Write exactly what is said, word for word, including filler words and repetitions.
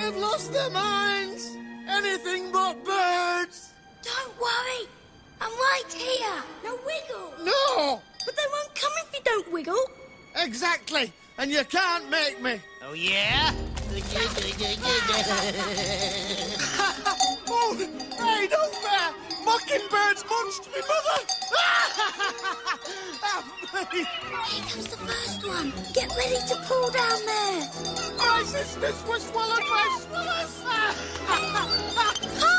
They've lost their minds. Anything but birds. Don't worry. I'm right here. Now wiggle. No! But they won't come if you don't wiggle. Exactly. And you can't make me. Oh, yeah? Oh, hey, don't fair. Mockingbirds munched me mother. Help me. Here comes the first one. Get ready to pull down there. My sisters were swallowed by swallows.